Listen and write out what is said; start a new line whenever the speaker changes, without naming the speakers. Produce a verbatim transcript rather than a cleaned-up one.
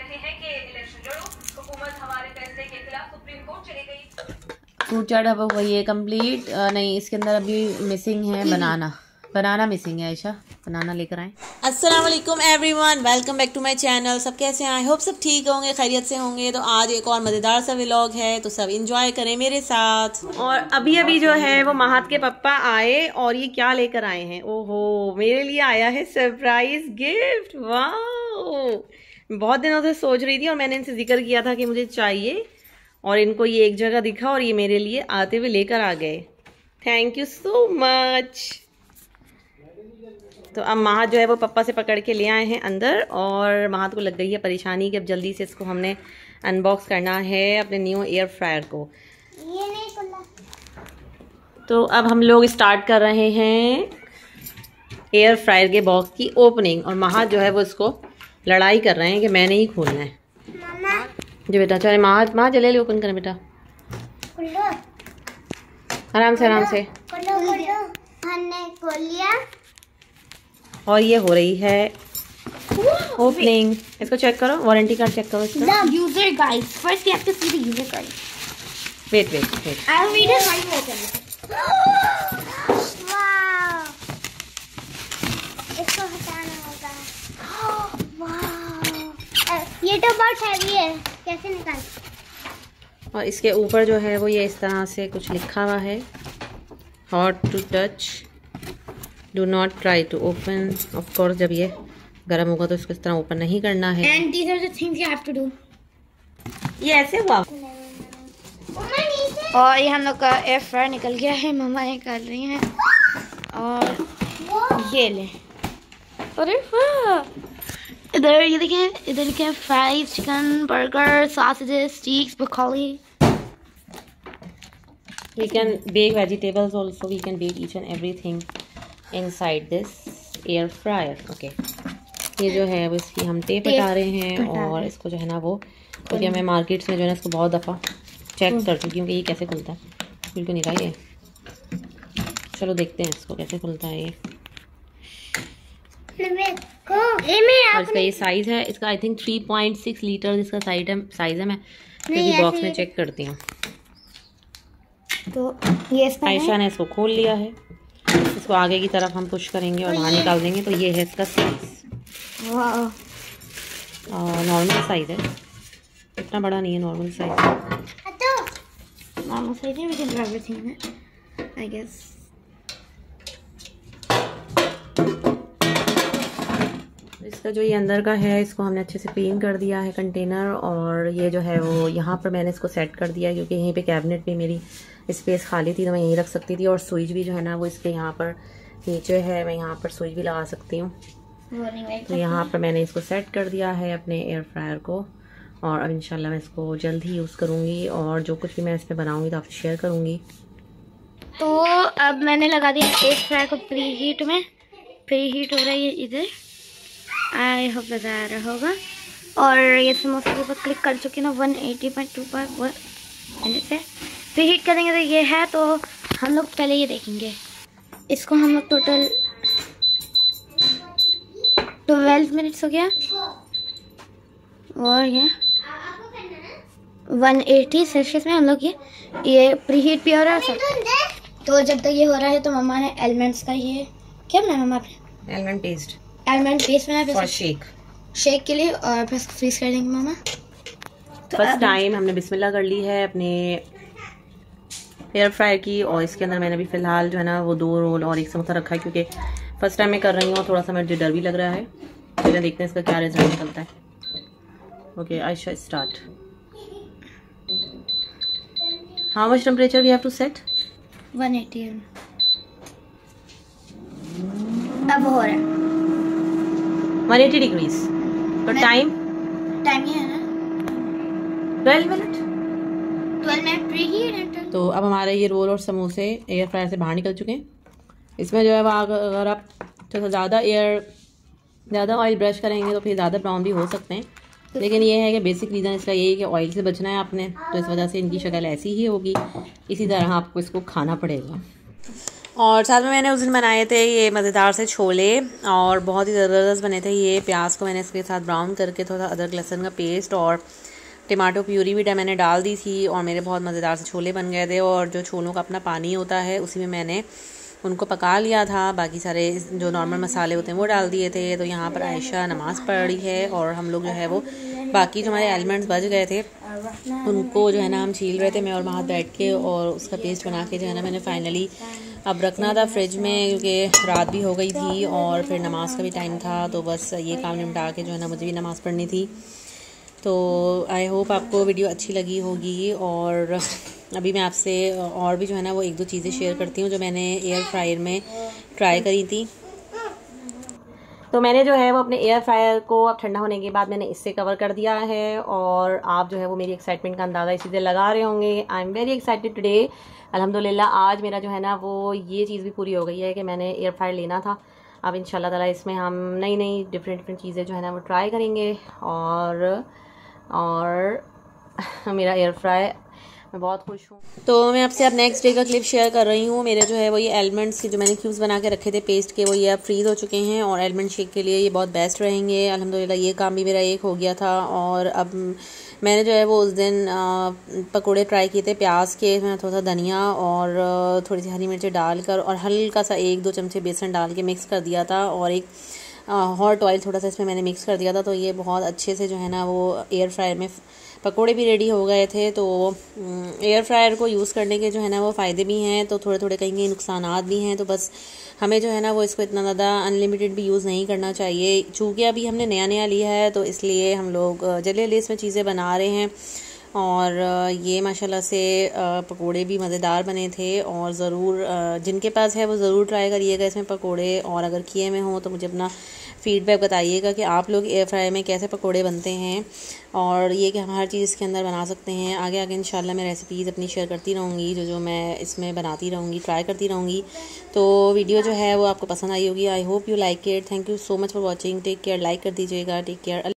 कहते हैं कि इलेक्शन लड़ो, हुकूमत हमारे फैसले के खिलाफ सुप्रीम कोर्ट चली गई।
फ्रूट चाट अब वही है कंप्लीट। नहीं, इसके अंदर अभी मिसिंग है बनाना। बनाना मिसिंग है। आयशा बनाना लेकर आए।
अस्सलाम वालेकुम everyone, welcome back to my channel. सब कैसे हैं? आई होप सब ठीक होंगे, खैरियत से होंगे। तो आज एक और मज़ेदार सा व्लॉग है, तो सब इंजॉय करें मेरे साथ। और अभी अभी जो है वो महात के पप्पा आए और ये क्या लेकर आए हैं? ओहो, मेरे लिए आया है सरप्राइज गिफ्ट। वाह, बहुत दिनों से सोच रही थी और मैंने इनसे जिक्र किया था कि मुझे चाहिए, और इनको ये एक जगह दिखा और ये मेरे लिए आते हुए लेकर आ गए। Thank you so much. तो अब महात जो है वो पप्पा से पकड़ के ले आए हैं अंदर, और महात को लग गई है परेशानी कि अब जल्दी से इसको हमने अनबॉक्स करना है अपने न्यू एयर फ्रायर को।
ये नहीं खुला।
तो अब हम लोग स्टार्ट कर रहे हैं एयर फ्रायर के बॉक्स की ओपनिंग, और महात जो है वो इसको लड़ाई कर रहे हैं कि मैंने ही खोलना है।
मामा
जी बेटा, चले महात महात जल्दी जल्दी ओपन करें बेटा,
खुलो,
आराम से आराम से।
खुलो खुलो। हमने खोल लिया
और ये हो रही है ओपनिंग। इसको चेक करो, वारंटी कार्ड चेक करो इसका।
The user guide. First we have to see the user guide.
Wait wait wait
I'll read it right now. Wow. इसको हटाना होगा। Wow. ये तो बहुत हैवी है, कैसे निकाल?
और इसके ऊपर जो है वो ये इस तरह से कुछ लिखा हुआ है, hot to touch, do not try to open. Of course जब ये गर्म होगा तो इसको इस तरह ओपन नहीं करना है।
And these are the things you have to do.
ये ऐसे हुआ।
और ये हम लोग का एयर फ्रायर निकल गया है, मम्मा निकाल रही हैं। और ये ले, अरे वाह, इधर ये देखें, इधर लिखे fries, chicken, burger, sausages, steaks, broccoli.
We can bake vegetables also. We can bake each and everything inside this air fryer. Okay. ये जो है वो इसकी हम टेप हटा रहे हैं, और इसको जो है ना वो, क्योंकि तो मैं मार्केट्स में जो है ना इसको बहुत दफ़ा चेक कर चुकी हूँ कि ये कैसे खुलता है। बिल्कुल नहीं रहा ये। चलो देखते हैं इसको कैसे खुलता है ये। और इसका ये साइज़ है, इसका I think three point six litre इसका साइज है साइज़ है। मैं क्योंकि बॉक्स में चेक करती हूँ।
तो ये
आयशा ने इसको खोल लिया है। इसको आगे की तरफ हम पुश करेंगे और बाहर निकाल देंगे, तो ये है इसका साइज। और नॉर्मल साइज है, इतना बड़ा नहीं है, नॉर्मल साइज।
नॉर्मल साइज है, we can do everything I guess.
इसका जो ये अंदर का है, इसको हमने अच्छे से क्लीन कर दिया है कंटेनर, और ये जो है वो यहाँ पर मैंने इसको सेट कर दिया, क्योंकि यहीं पे कैबिनेट में मेरी स्पेस खाली थी तो मैं यहीं रख सकती थी। और स्विच भी जो है ना वो इसके यहाँ पर नीचे है, मैं यहाँ पर स्विच भी लगा सकती हूँ। तो यहाँ पर मैंने इसको सेट कर दिया है अपने एयर फ्रायर को, और अब इंशाल्लाह मैं इसको जल्द ही यूज़ करूँगी, और जो कुछ भी मैं इसमें बनाऊँगी तो आपसे शेयर करूँगी।
तो अब मैंने लगा दिया एयर फ्रायर को प्री हीट में। प्री हीट हो रही है इधर, आई होप बता रहा होगा। और ये समोसे के ऊपर क्लिक कर चुकी ना one eighty point two five minute से प्री हीट करेंगे। तो ये है, तो हम लोग पहले ये देखेंगे। इसको हम लोग टोटल ट्वेल्व मिनट्स हो गया, और ये वन एटी सेल्सियस में हम लोग ये ये प्री हीट भी हो रहा है। तो जब तक ये हो रहा है तो मम्मा ने एलिमेंट्स का ये क्या बनाया मम्मा आपने?
एलमंड पेस्ट
एलमंड पेस्ट बनाया
फॉर शेक
शेक के लिए, और फिर इसको फ्रीज कर देंगे मम्मा।
तो फर्स्ट टाइम हमने बिस्मिल्लाह कर ली है अपने एयर फ्रायर की, और इसके अंदर मैंने अभी फ़िलहाल जो है ना वो दो रोल और एक समोसा रखा है, क्योंकि फर्स्ट टाइम मैं कर रही हूँ, थोड़ा सा मुझे डर भी लग रहा है। चलिए देखते हैं इसका क्या रिजल्ट निकलता है। Okay Ayesha, start. How much temperature we have to set?
One eighty. अब हो रहा है
वन एटी डिग्रीज। तो टाइम
टाइम ये है ना
twelve minute
twelve minute preheat.
तो अब हमारे ये रोल और समोसे एयर फ्रायर से बाहर निकल चुके हैं। इसमें जो है वो अगर आप थोड़ा ज़्यादा एयर ज़्यादा ऑयल ब्रश करेंगे तो फिर ज़्यादा ब्राउन भी हो सकते हैं, लेकिन ये है कि बेसिक रीज़न इसका यही है कि ऑयल से बचना है आपने, तो इस वजह से इनकी शक्ल ऐसी ही होगी। इसी तरह आपको इसको खाना पड़ेगा। और साथ में मैंने उस दिन बनाए थे ये मज़ेदार से छोले और बहुत ही ज़बरदस्त बने थे ये। प्याज को मैंने इसके साथ ब्राउन करके थोड़ा अदरक लहसुन का पेस्ट और टमाटो प्यूरी भी मैंने डाल दी थी और मेरे बहुत मज़ेदार से छोले बन गए थे। और जो छोलों का अपना पानी होता है उसी में मैंने उनको पका लिया था, बाकी सारे जो नॉर्मल मसाले होते हैं वो डाल दिए थे। तो यहाँ पर आयशा नमाज़ पढ़ रही है और हम लोग जो है वो बाकी जो हमारे एलिमेंट्स बच गए थे उनको जो है ना हम छील रहे थे, मैं और महत बैठ के, और उसका पेस्ट बना के जो है ना मैंने फाइनली अब रखना था फ्रिज में क्योंकि रात भी हो गई थी और फिर नमाज़ का भी टाइम था। तो बस ये काम निपटा के जो है ना मुझे भी नमाज़ पढ़नी थी। तो आई होप आपको वीडियो अच्छी लगी होगी। और अभी मैं आपसे और भी जो है ना वो एक दो चीज़ें शेयर करती हूँ जो मैंने एयर फ्रायर में ट्राई करी थी। तो मैंने जो है वो अपने एयर फ्रायर को अब ठंडा होने के बाद मैंने इससे कवर कर दिया है और आप जो है वो मेरी एक्साइटमेंट का अंदाज़ा इसी से लगा रहे होंगे। I am very excited today. अल्हम्दुलिल्लाह आज मेरा जो है ना वो ये चीज़ भी पूरी हो गई है कि मैंने एयर फ्रायर लेना था। अब इंशाल्लाह ताला इसमें हम नई नई डिफरेंट डिफरेंट चीज़ें जो है ना वो ट्राई करेंगे। और और मेरा एयर फ्रायर मैं बहुत खुश हूँ। तो मैं आपसे अब नेक्स्ट डे का क्लिप शेयर कर रही हूँ। मेरे जो है वो ये एलमंड्स के जो मैंने क्यूब्स बना के रखे थे पेस्ट के, वो ये अब फ्रीज़ हो चुके हैं और एलमंड शेक के लिए ये बहुत बेस्ट रहेंगे। अल्हम्दुलिल्लाह ये काम भी मेरा एक हो गया था। और अब मैंने जो है वो उस दिन पकोड़े ट्राई किए थे प्याज के, मैं थोड़ा सा धनिया और थोड़ी सी हरी मिर्ची डालकर और हल्का सा एक दो चमचे बेसन डाल के मिक्स कर दिया था और एक हॉट ऑयल थोड़ा सा इसमें मैंने मिक्स कर दिया था। तो ये बहुत अच्छे से जो है ना वो एयर फ्रायर में पकोड़े भी रेडी हो गए थे। तो एयर फ्रायर को यूज़ करने के जो है ना वो फ़ायदे भी हैं तो थोड़े थोड़े कहीं कहीं नुकसानात भी हैं। तो बस हमें जो है ना वो इसको इतना ज़्यादा अनलिमिटेड भी यूज़ नहीं करना चाहिए। चूँकि अभी हमने नया नया लिया है तो इसलिए हम लोग जल्दी जल्दी इसमें चीज़ें बना रहे हैं। और ये माशाल्लाह से पकोड़े भी मज़ेदार बने थे और ज़रूर जिनके पास है वो ज़रूर ट्राई करिएगा इसमें पकोड़े। और अगर किए में हो तो मुझे अपना फ़ीडबैक बताइएगा कि आप लोग एयर फ्राई में कैसे पकोड़े बनते हैं और ये कि हम हर चीज़ इसके अंदर बना सकते हैं। आगे आगे इंशाल्लाह मैं रेसिपीज़ अपनी शेयर करती रहूँगी जो जो मैं इसमें बनाती रहूँगी, ट्राई करती रहूँगी। तो वीडियो जो है वो आपको पसंद आई होगी। I hope you like it. Thank you so much for watching. Take care. Like कर दीजिएगा। Take care.